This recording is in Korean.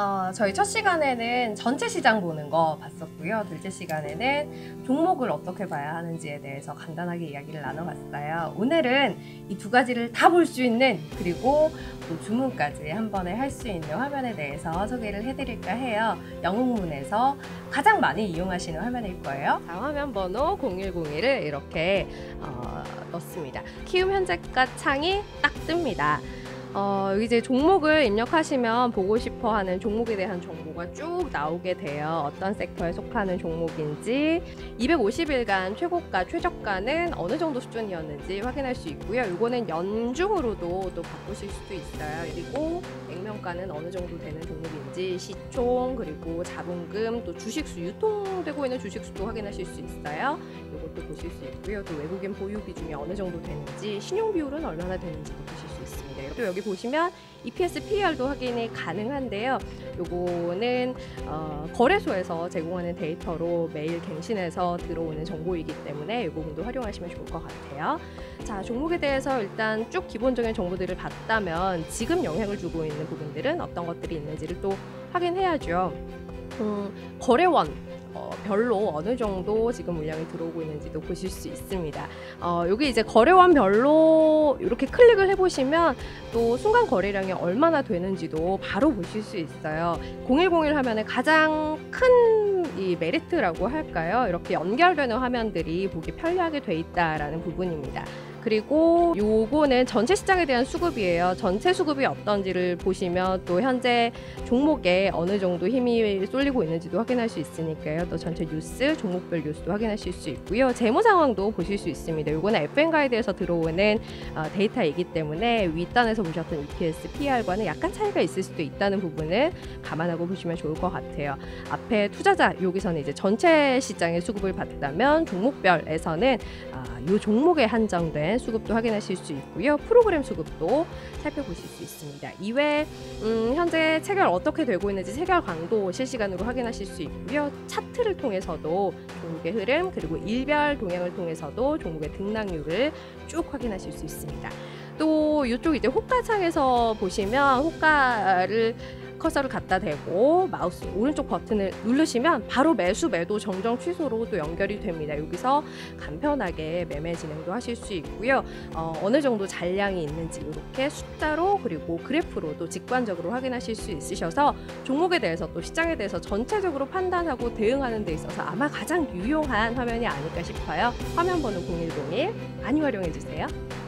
저희 첫 시간에는 전체 시장 보는 거 봤었고요. 둘째 시간에는 종목을 어떻게 봐야 하는지에 대해서 간단하게 이야기를 나눠봤어요. 오늘은 이 두 가지를 다 볼 수 있는, 그리고 또 주문까지 한 번에 할 수 있는 화면에 대해서 소개를 해드릴까 해요. 영웅문에서 가장 많이 이용하시는 화면일 거예요. 자, 화면 번호 0101을 이렇게 넣습니다. 키움 현재가 창이 딱 뜹니다. 여기 이제 종목을 입력하시면 보고 싶어 하는 종목에 대한 정보가 쭉 나오게 돼요. 어떤 섹터에 속하는 종목인지, 250일간 최고가, 최저가는 어느 정도 수준이었는지 확인할 수 있고요. 이거는 연중으로도 또 바꾸실 수도 있어요. 그리고 액면가는 어느 정도 되는 종목인지, 시총, 그리고 자본금, 또 주식수, 유통되고 있는 주식수도 확인하실 수 있어요. 이것도 보실 수 있고요. 또 외국인 보유 비중이 어느 정도 되는지, 신용 비율은 얼마나 되는지도 보실 수 있습니다. 또 여기 보시면 EPS, PER도 확인이 가능한데요. 요거는 거래소에서 제공하는 데이터로 매일 갱신해서 들어오는 정보이기 때문에 이 부분도 활용하시면 좋을 것 같아요. 자, 종목에 대해서 일단 쭉 기본적인 정보들을 봤다면 지금 영향을 주고 있는 부분들은 어떤 것들이 있는지를 또 확인해야죠. 거래원 별로 어느 정도 지금 물량이 들어오고 있는지도 보실 수 있습니다. 여기 이제 거래원 별로 이렇게 클릭을 해보시면 또 순간 거래량이 얼마나 되는지도 바로 보실 수 있어요. 0101 하면은 가장 큰 이 메리트라고 할까요? 이렇게 연결되는 화면들이 보기 편리하게 돼 있다라는 부분입니다. 그리고 요거는 전체 시장에 대한 수급이에요. 전체 수급이 어떤지를 보시면 또 현재 종목에 어느 정도 힘이 쏠리고 있는지도 확인할 수 있으니까요. 또 전체 뉴스, 종목별 뉴스도 확인하실 수 있고요. 재무 상황도 보실 수 있습니다. 요거는 FM 가이드에서 들어오는 데이터이기 때문에 윗단에서 보셨던 EPS, PER과는 약간 차이가 있을 수도 있다는 부분을 감안하고 보시면 좋을 것 같아요. 앞에 투자자, 여기서는 이제 전체 시장의 수급을 봤다면 종목별에서는 이 종목에 한정된 수급도 확인하실 수 있고요. 프로그램 수급도 살펴보실 수 있습니다. 이외에 현재 체결 어떻게 되고 있는지 체결 강도 실시간으로 확인하실 수 있고요. 차트를 통해서도 종목의 흐름, 그리고 일별 동향을 통해서도 종목의 등락률을 쭉 확인하실 수 있습니다. 또 이쪽 이제 호가창에서 보시면 호가를 커서를 갖다 대고 마우스 오른쪽 버튼을 누르시면 바로 매수, 매도, 정정, 취소로 또 연결이 됩니다. 여기서 간편하게 매매 진행도 하실 수 있고요. 어느 정도 잔량이 있는지 이렇게 숫자로, 그리고 그래프로도 직관적으로 확인하실 수 있으셔서 종목에 대해서 또 시장에 대해서 전체적으로 판단하고 대응하는 데 있어서 아마 가장 유용한 화면이 아닐까 싶어요. 화면 번호 0101 많이 활용해 주세요.